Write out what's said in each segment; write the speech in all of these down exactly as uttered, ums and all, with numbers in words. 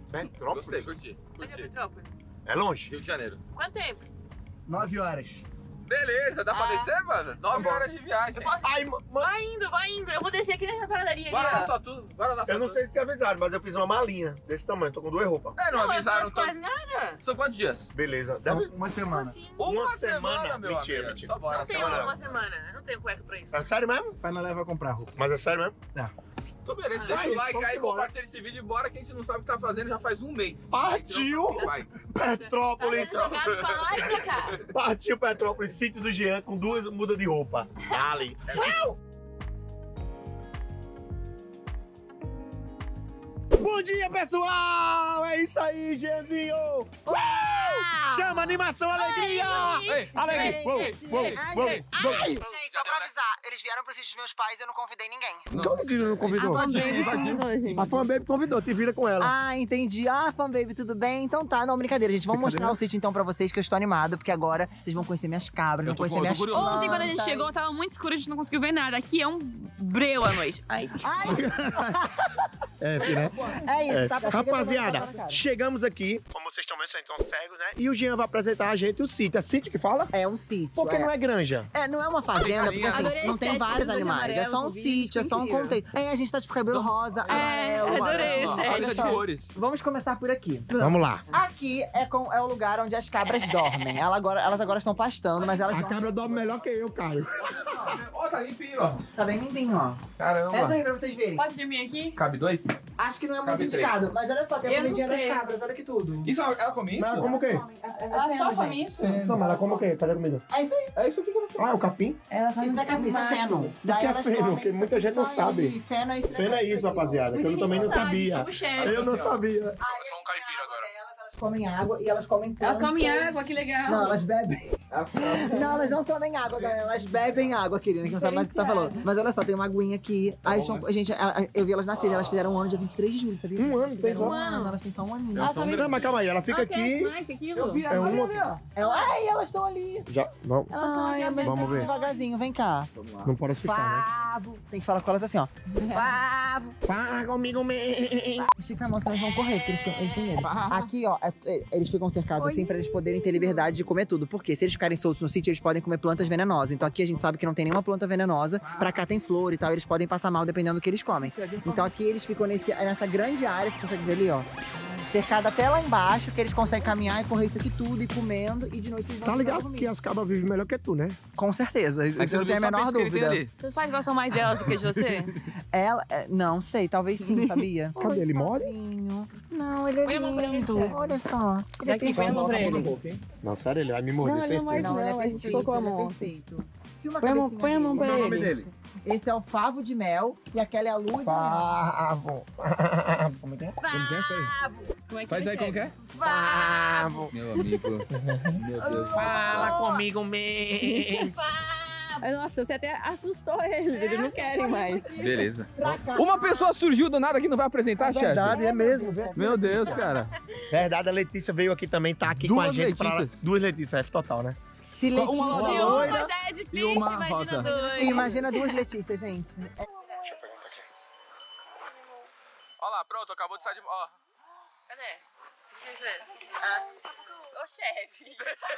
Petrópolis? Gostei, curti. Onde é curti. Petrópolis? É longe? Rio de Janeiro. Quanto tempo? Nove horas. Beleza, dá pra Ah. descer, mano? Nove Tá bom. horas de viagem. Posso- Ai, mano. Vai indo, vai indo. Eu vou descer aqui nessa paradaria Bora ali, lá ó. só tudo. Bora lá só Eu não tudo. sei se te avisaram, mas eu fiz uma malinha desse tamanho. Tô com duas roupas. É, não, Não, eu avisaram faço todo... quase nada. São quantos dias? Beleza. São Deve... uma Como semana. assim? Uma Uma semana? meu Mentira, amigo. mentira. Só bora, Não só tem bora. uma semana. Eu não tenho cueca pra isso. É sério mesmo? Vai na leva comprar roupa. Mas é sério mesmo? Então beleza, Ah, deixa é o isso, like vamos aí, embora. compartilha esse vídeo e bora que a gente não sabe o que tá fazendo já faz um mês. Partiu! A gente não sabe o que vai. Petrópolis! Tá sendo jogado pra lá e pra cá. Partiu Petrópolis, sítio do Jean com duas mudas de roupa. Ali. Bom dia, pessoal! É isso aí, Jeanzinho! Uh! Chama animação, alegria! Ei, Alegria! ei, Uou, ei, uou, ei, uou, ei, uou. ei. Gente, só pra avisar, eles vieram pro sítio dos meus pais e eu não convidei ninguém. Como que não convidou? A Baby convidou, gente. A Fan Baby convidou, te vira com ela. Ah, entendi. Ah, Fan Baby, tudo bem? Então tá, não, brincadeira, gente. Vamos mostrar o sítio então pra vocês, que eu estou animado, porque agora vocês vão conhecer minhas cabras, Eu vão tô conhecer com- eu minhas tô curioso. Ontem, quando a gente plantas. chegou, tava muito escuro, a gente não conseguiu ver nada. Aqui é um breu à noite. Ai. Ai, É, filho, né? é isso, É. tá? Pra chegar Rapaziada, na cara. chegamos aqui. Como vocês estão vendo, vocês estão cegos, né? E o Jean vai apresentar a gente o sítio. É sítio que fala? É um sítio. Por que é. não é granja? É, não é uma fazenda, porque assim, Adorei a não tem estética vários dos animais. É só um amarelos, sítio, é só um incrível. contexto. É, a gente tá de cabelo rosa, É, amarelo. adorei amarelo. a Olha Paleta de só. cores. Vamos começar por aqui. Vamos lá. Aqui é, com, é o lugar onde as cabras dormem. Ela agora, elas agora estão pastando, mas elas A dormem. cabra dorme melhor que eu, Caio. Ó, tá limpinho, ó. Tá bem limpinho, ó. Caramba. Entra aí pra vocês verem. Pode dormir aqui? Cabe dois? Acho que não é muito Cabe três. indicado, mas olha só, tem a Eu não comidinha das sei. cabras, olha que tudo. Isso, ela comia? Mas ela come o quê? Ela só come isso? Não, mas ela come o quê? Cadê a comida? É isso aí. É isso aqui que ela Ah, é o capim? Ela faz Isso não é capim, isso é feno. Daí que é elas feno? comem Porque isso muita aqui gente não só sabe. e Feno é isso. Feno é isso, rapaziada, que eu também não sabia. Tipo chefe. Eu não sabia. Só um caipira agora. Elas, elas comem água e elas comem Elas comem plantas. água, que legal. Não, elas bebem. Não, elas não comem água, galera. Elas bebem água, querida, que não sabe mais o que tá falando. Mas olha só, tem uma aguinha aqui. Aí, bom, são- gente, a- a- eu vi elas nascerem, elas fizeram um ano dia vinte e três de julho, sabia? Um ano, tem Fizeram um um ano. ano, elas têm só um aninho. Ela também... Não, mas calma aí, ela fica Ela cresce aqui. mais que aquilo. Eu vi É uma aqui. É, ai, elas estão ali. Já, não, Ai, é Vamos ver. Devagarzinho, vem cá. não pode ficar, né? Favo. Tem que falar com elas assim, ó. Favo. Fala comigo, mesmo. Estica a mão, senão eles vão correr, porque eles têm, eles têm medo. Aqui, ó, é- é- eles ficam cercados assim pra eles poderem ter liberdade de comer tudo. Porque se eles ficarem soltos no sítio, eles podem comer plantas venenosas. Então aqui a gente sabe que não tem nenhuma planta venenosa. Pra cá tem flor e tal, eles podem passar mal dependendo do que eles comem. Então aqui eles ficam nesse, nessa grande área, você consegue ver ali, ó. Cercado até lá embaixo, que eles conseguem caminhar e correr isso aqui tudo e comendo. E de noite eles vão Tá ficar ligado comigo. que as cabras vivem melhor que tu, né? Com certeza, isso Mas eu não tenho a menor dúvida. Seus pais gostam mais delas do que de você? Ela, é, não sei, talvez sim, sabia? Cadê ele? Mora? Fofinho. Não, ele é Põe a mão pra ele, lindo. chefe. Olha só. Ele é Daqui, põe a mão pra ele. Não, sério, ele vai me morder, Não, ele não certeza. morde. Não, ele é Não, a gente perfeito, ficou com a ele é mão. perfeito. Filma Põe a mão- cabecinha põe a mão dele. pra Qual é o nome ele. dele? Esse é o favo de mel e aquela é a lua de mel. Favo. Como é que é? Como é que Faz ele aí como que é? Favo. Meu amigo. Meu Deus. Fala comigo, mesmo. Ai, nossa, você até assustou eles, eles não querem mais. Beleza. Uma pessoa surgiu do nada que não vai apresentar, chefe? Verdade, é mesmo. verdade. Meu Deus, cara. Verdade, a Letícia veio aqui também, tá aqui com a Duas gente. Pra... Letícias. Duas Letícias, F total, né? Se Uma Letícia... loira. E uma já é E difícil, uma imagina rosa. dois. Imagina duas Letícias, gente. É- Olha lá, pronto, acabou de sair de... Ó. Cadê? O que é isso? Ah. Ô, chefe.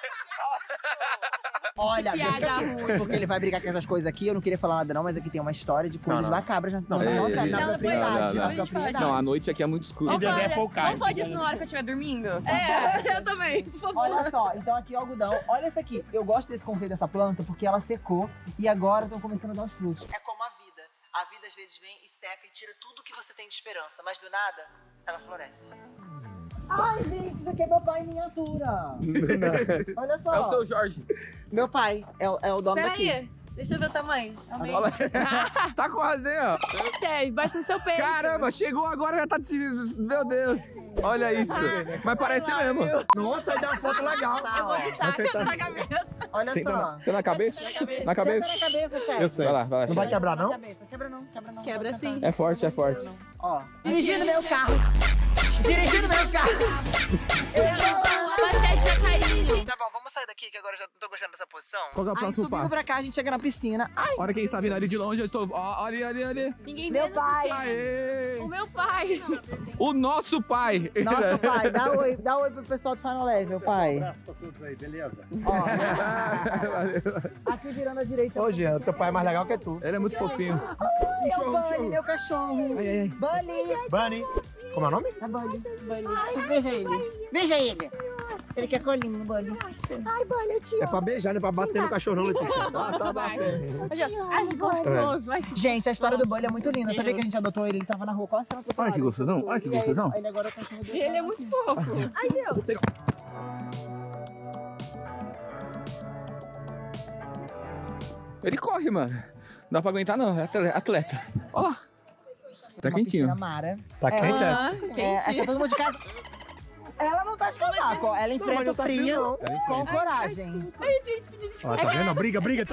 Olha, Piada ruim. porque ele vai brigar com essas coisas aqui, eu não queria falar nada não, mas aqui tem uma história de coisas Não, não. macabras na, não, Não, na, ei, na, ei, na ei. propriedade, Não, não, na não. propriedade. Não, a noite aqui é muito escura. Vamos Vamos Ele é falar, folcado. vamos falar disso na hora que eu estiver dormindo? É, eu também. Por favor. Olha só, então aqui o algodão, olha essa aqui. Eu gosto desse conceito dessa planta porque ela secou e agora estão começando a dar os frutos. É como a vida. A vida às vezes vem e seca e tira tudo que você tem de esperança, mas do nada, ela floresce. Ai, gente, isso aqui é meu pai em miniatura. Olha só. É o seu Jorge. Meu pai é, o- é o dono daqui. Peraí, deixa eu ver o tamanho. Amei. Olha lá. Tá quase, ó. Chefe, bate no seu peito. Caramba, chegou agora já tá... te- Meu Deus. Olha isso. Mas parece mesmo. Nossa, aí dá uma foto legal. Tá, ó. Tá, Você tá- na cabeça. Olha Senta só. Você na cabeça? Na Senta cabeça? na cabeça, chefe. Eu sei. Vai lá, vai lá, Não vai chefe. quebrar, não? Cabeça. Quebra não, quebra não. Quebra Pode sim. sentar. É forte, é forte. Ó, dirigindo meu carro. Dirigindo meu carro. Você vai cair. Tá bom, vamos sair daqui que agora eu já não tô gostando dessa posição. Qual que é o Aí próximo subindo passo? pra cá, a gente chega na piscina. Ai, Olha quem está vindo ali de longe, eu tô... Ó, olha, olha, olha. Ninguém meu vê. pai. Aê! O meu pai. O nosso pai. Nossa, pai, dá oi, dá oi pro pessoal do Final Level, pai. Um abraço pra todos aí, beleza? Ó, aqui virando à direita. Ô, Jean, teu pai é mais legal que tu. Ele é muito fofinho. É o Bunny, meu cachorro. Ai, ai, ai. Bunny. Bunny. Como é o nome? É Bunny. Bunny. Veja ele. Veja ele. Ele quer colinho, Bunny. Ai, Bunny, eu te É amo. pra beijar, não é pra bater no cachorro, não, Letícia. Ah, tá batendo. Ai, gostoso. Vai. Gente, a história do Bunny é muito linda. Sabia que a gente adotou ele? Ele tava na rua quase sendo atropelado. Olha que gostosão, olha que E aí, gostosão. Ele agora é o cachorro dele. Ele é muito fofo. Ai, Deus. Ele corre, mano. Não dá pra aguentar, não. É atle- atleta. Olha lá. Tá Uma quentinho. piscina Mara. Tá É, quente, é? Aham, É, é quentinho. que todo mundo de casa... Ela não tá de casaco, ó. Ela enfrenta o tá frio frio, não. com coragem. Ai, gente, pedi desculpa. Ó, tá vendo? Briga, briga.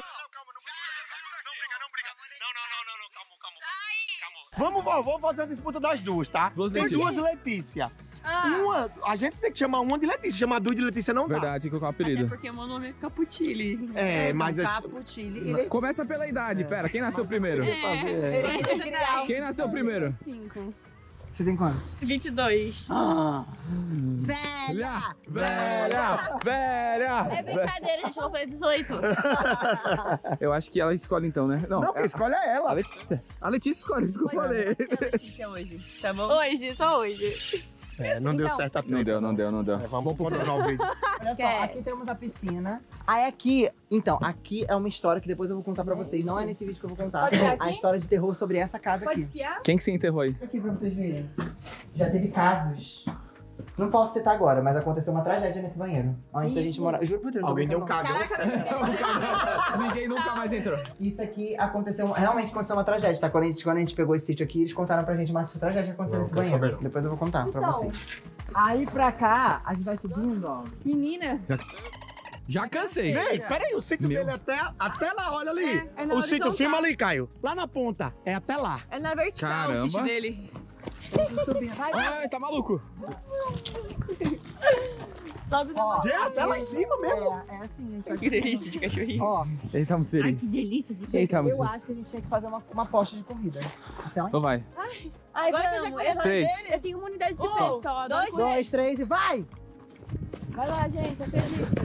Vamos, ó, vamos fazer a disputa das duas, tá? Duas Tem Letícia. duas Letícia. Ah, Uma, a gente tem que chamar uma de Letícia. Chamar duas de Letícia não dá. Verdade, tem que colocar o até apelido. porque meu nome é Caputilli. É, mas... Então, Caputile. Ele Começa pela idade. Pera, quem nasceu primeiro? É. ele queria criar. Quem nasceu primeiro? Cinco. Você tem quantos? vinte e dois. Velha! Velha! Velha! É brincadeira, gente. Eu vou fazer dezoito. Eu acho que ela escolhe então, né? Não, quem escolhe é A ela. Letícia. A Letícia escolhe, isso que eu falei. Notícia hoje, tá bom? Hoje, só hoje. É, não deu Então. certo a Não deu, não deu, não deu. É, vamos continuar o vídeo. Olha só, Quer? aqui temos a piscina. Aí aqui, então, aqui é uma história que depois eu vou contar pra vocês. Não é nesse vídeo que eu vou contar. Pode ser aqui? A história de terror sobre essa casa aqui. espiar? Quem que se enterrou aí? Aqui pra vocês verem. Já teve casos. Não posso citar agora, mas aconteceu uma tragédia nesse banheiro. Antes da gente morar. Juro por Deus. não tô Alguém deu um brincando, não. cagão. Ninguém nunca mais entrou. Isso aqui aconteceu. Realmente aconteceu uma tragédia, tá? Quando a gente, quando a gente pegou esse sítio aqui, eles contaram pra gente uma tragédia que aconteceu Não, nesse quero banheiro. saber não. Depois eu vou contar pra Então. vocês. Aí pra cá, a gente vai subindo, ó. Menina. Já cansei. Ei, peraí, o sítio Meu. dele é até, até lá, olha ali. É, é na o sítio, horizontal. filma ali, Caio. Lá na ponta, é até lá. É na vertical Caramba. o xixi dele. Ai, tá maluco. Sobe no Ó, Já é até lá em cima mesmo. É, é assim, a gente vai Que delícia de cachorrinho. Ó, Ele tá muito feliz. delícia de Eita, eu muito. acho que a gente tinha que fazer uma, uma aposta de corrida. Então, Então vai. Ai, Agora que eu já vamos, conheço Três. dele, eu tenho uma unidade de Um, pé só. dois, não dois, três e vai! Vai lá, gente, acredito.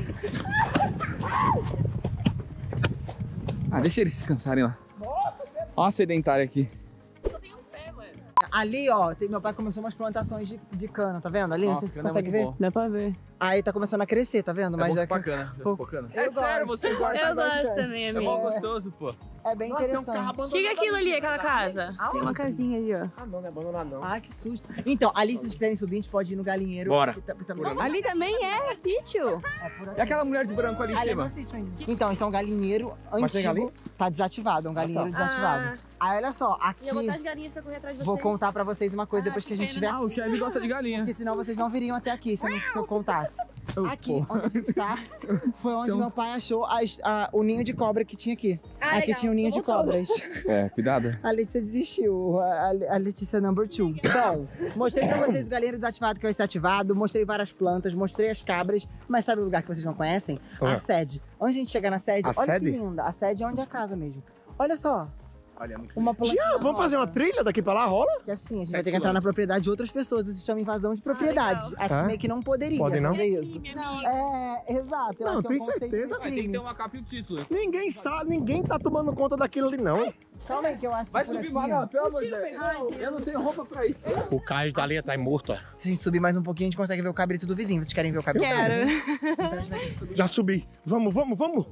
Ah, deixa eles se cansarem lá. Ó a sedentária aqui. Eu tenho um pé, mano. Ali, ó, tem- meu pai começou umas plantações de, de cana, tá vendo? Ali, não sei se você cana é consegue muito ver. bom. Dá pra ver. Aí tá começando a crescer, tá vendo? É Mas bom já que- bacana. Pô, bacana. eu gosto, eu gosto Eu gosto bastante. também, É amigo. mó gostoso, pô. É bem Nossa, tem um interessante. carro O abandonado. que, que é aquilo ali, aquela casa? Tem uma casinha ali, ó. Ah, não, não é abandonado, não. Ah, que susto. Então, ali, se vocês quiserem subir, a gente pode ir no galinheiro. Bora. que tá- que também- Ali também é sítio. É por aqui. E aquela mulher de branco ali em Ali é cima? meu sítio ainda. Então, isso é um galinheiro Mas tem antigo. galinha? Tá desativado, é um galinheiro desativado. Aí, olha só, aqui... E eu vou botar as galinhas pra correr atrás de Vou vocês. contar pra vocês uma coisa Ah, depois que a que gente pena. tiver... Ah, o chefe gosta de galinha. Porque senão vocês não viriam até aqui se eu, não, se eu contasse. Oh, Aqui, pô. onde a gente tá, foi onde Então- meu pai achou as- a- o ninho de cobra que tinha aqui. Ah, aqui legal. tinha um ninho de cobras. É, cuidado. A Letícia desistiu, a, a Letícia number two. Bom, mostrei pra vocês o galinheiro desativado que vai ser ativado, mostrei várias plantas, mostrei as cabras, mas sabe o lugar que vocês não conhecem? Qual é? A sede. Onde a gente chegar na sede, A olha sede? que linda. A sede é onde é a casa mesmo. Olha só, Olha, muito uma plantinha Jean, vamos fazer uma rosa. trilha daqui pra lá, rola? Que assim, a gente Sete vai ter que entrar na quilômetros. propriedade de outras pessoas, isso se chama invasão de propriedade. legal. Acho Ah. que meio que não poderia. Pode não? fazer isso. Não, É, exato. Eu Não, acho que é um tem conceito certeza. de Vai ter que crime. ter uma capa e o título. Ninguém sabe, ninguém tá tomando conta daquilo ali, não. Calma aí que eu acho que Vai por subir aqui, mais, ó. não, pelo amor de Deus. Eu não tenho roupa pra ir. O Caio tá ali, tá morto, ó. Se a gente subir mais um pouquinho, a gente consegue ver o cabrito do vizinho. Vocês querem ver o cabrito do Quero. vizinho? Então a gente vai ter que subir. Já subi. Vamos, vamos, vamos.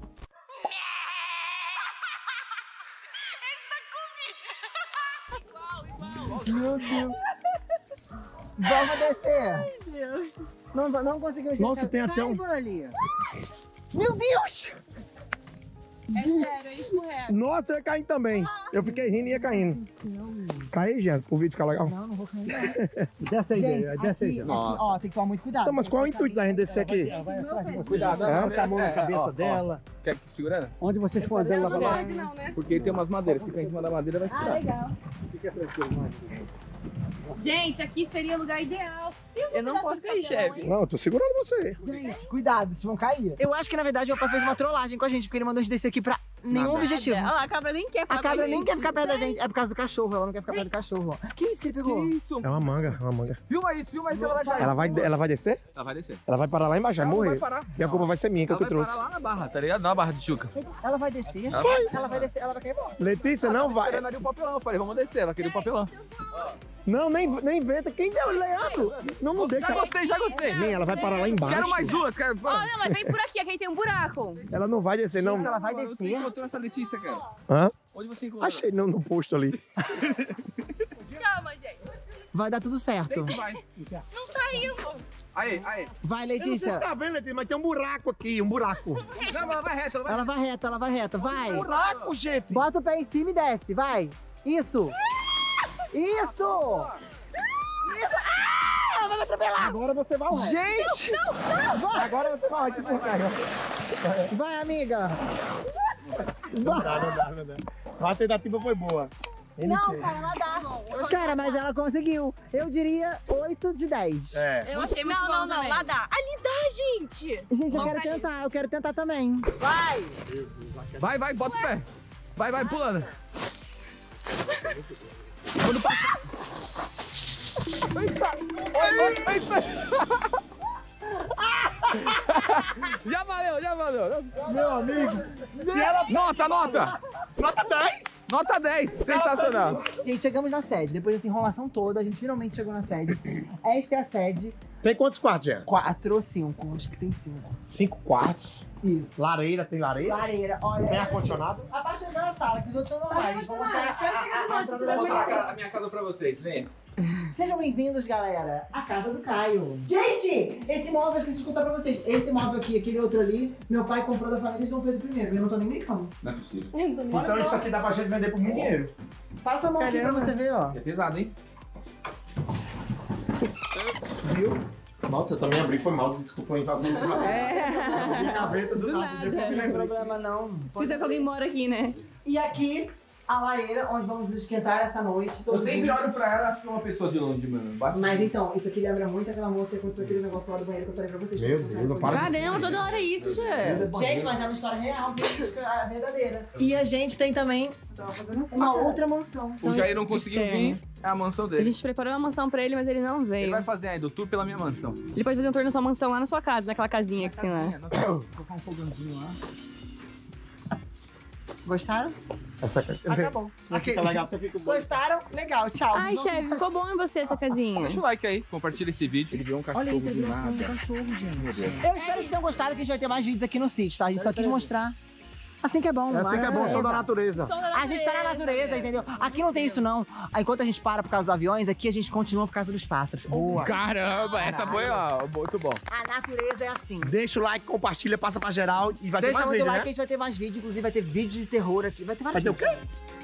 Meu Deus. Vamos descer. Não, não conseguimos ver. Nossa, tem até um- Ali. Meu Deus! É sério, é escorrega. Nossa, eu ia caindo também. Eu fiquei rindo e ia caindo. Cai, Jean, o vídeo fica legal. Não, não vou cair. não. Desce aí, Gente, Jean, aqui, desce aí, aqui, Jean. ó, tem que tomar muito cuidado. Então, mas qual é o intuito da gente descer aqui? Cuidado, É? colocar a mão na cabeça ó, ó. dela. Quer que segurando? Onde vocês for andando lá Não pra lá. pode não, né? Porque tem umas madeiras. Se ficar em cima da madeira, vai Ah, ficar. legal. Fica tranquilo, mano. Gente, aqui seria o lugar ideal. Eu não posso cair, chefe. Não, eu tô segurando você. Gente, cuidado, vocês vão cair. Eu acho que, na verdade, o papai fez uma trollagem com a gente, porque ele mandou a gente descer aqui pra nenhum objetivo. Olha lá, a cabra nem quer A cabra nem quer ficar perto da gente. É por causa do cachorro, ela não quer ficar perto do cachorro. ó. Que isso que ele pegou? Que isso? É uma manga, é uma manga. Filma isso, filma isso, ela vai cair. Ela vai, ela vai descer? Ela vai descer. Ela vai parar lá embaixo, vai Ela não morrer. vai parar. E a culpa vai ser minha, que Ela eu que vai trouxe. parar lá na barra, tá ligado? Na barra de Chuca. Ela vai descer? Ela vai. Ela vai descer, ela vai cair embora. Letícia, não Tá vai. querendo ali o papelão. Eu falei, vamos descer. Ela queria o papelão. Não, nem, nem inventa. Quem deu o Leandro? Não, não deixa. Já ela- gostei, já gostei. Nem, ela vai parar lá embaixo. Quero mais duas, quero. Ó, não, mas vem por aqui, aqui tem um buraco. Ela não vai descer, não. Gente, ela vai Onde você descer. encontrou essa Letícia, cara? Hã? Onde você encontrou? Achei no, no posto ali. Calma, gente. Vai dar tudo certo. Vai. Não tá indo. Aí, aí. Vai, Eu não sei se Letícia. tá vendo, Letícia, mas tem um buraco aqui, um buraco. Não, ela vai reta, ela vai Ela vai reta, ela vai reta, vai. Buraco, gente. Bota o pé em cima e desce, vai. Isso. Isso. Agora você vai ao reto. Gente. Agora você vai ao reto. Vai, amiga. Não dá, não dá, não dá. A tentativa foi boa. Ele Não, fez. cara, ela dá. Cara, mas ela conseguiu. Eu diria oito de dez. É. Eu achei muito Não, bom não, não, também. lá dá. Ali dá, gente. Gente, eu Vamos quero pra tentar, eu quero tentar também. Vai. Vai, vai, bota o pé. Vai, vai, pulando. Já valeu, já valeu. Meu amigo, se ela... Nota, nota. Nota dez! Nota dez. Sensacional. Gente, chegamos na sede. Depois dessa enrolação toda, a gente finalmente chegou na sede. Esta é a sede. Tem quantos quartos, Jean? Quatro ou cinco? Acho que tem cinco. Cinco quartos. Isso. Lareira, tem lareira? Lareira, olha. Tem ar-condicionado? A parte da sala, que os outros são normais. Vou mostrar a, a, a entrada da Vou mostrar sala. a minha casa pra vocês, vem. Sejam bem-vindos, galera, à casa do Caio. Gente, esse móvel, eu esqueci de contar pra vocês. Esse móvel aqui, aquele outro ali, meu pai comprou da família de Dom Pedro primeiro. Eu não tô nem brincando. Não é possível. Então isso aqui dá pra gente vender por muito dinheiro. Passa a mão aqui pra você ver, ó. É pesado, hein? Viu? Nossa, eu também abri, foi mal, desculpa a invasão. É. Abri a gaveta do, Do nada, nada. depois me Não tem lembrei. problema não. Você já que alguém mora aqui, né? E aqui, a lareira, onde vamos nos esquentar essa noite. Eu todos sempre juntos. olho pra ela, acho que é uma pessoa de longe, mano. Bate. Mas então, isso aqui lembra muito aquela moça que aconteceu aquele negócio lá do banheiro que eu falei pra vocês. Meu Deus, não para. Caramba, toda hora é isso, já. Gente, mas é uma história real, verídica, a verdadeira. E a gente tem também uma outra mansão. O Jair não conseguiu vir, é a mansão A dele. gente preparou uma mansão pra ele, mas ele não Ele veio. vai fazer ainda o tour pela minha mansão. Ele pode fazer um tour na sua mansão lá na sua casa, naquela casinha que tem lá. Vou colocar um fogãozinho lá. Gostaram? Essa Ah, tá bom. Fica legal, você fica bom. Gostaram? Legal, tchau. Ai, chefe, ficou bom em você essa casinha. Deixa o like aí, compartilha esse vídeo. Ele viu um cachorro Olha isso, de ele virou um nada. cachorro, gente. Eu espero que vocês tenham gostado, que a gente vai ter mais vídeos aqui no sítio, tá? A gente só quis mostrar. Assim que é bom, É assim que é bom, sou da natureza. A gente tá na natureza, entendeu? Aqui não tem isso, não. Enquanto a gente para por causa dos aviões, aqui a gente continua por causa dos pássaros. Boa. Caramba, essa foi ó, muito bom. A natureza é assim. Deixa o like, compartilha, passa pra geral e vai ter Deixa mais muito vídeo, like né? que a gente vai ter mais vídeo. Inclusive vai ter vídeo de terror aqui. Vai ter vários Vai ter o vídeos.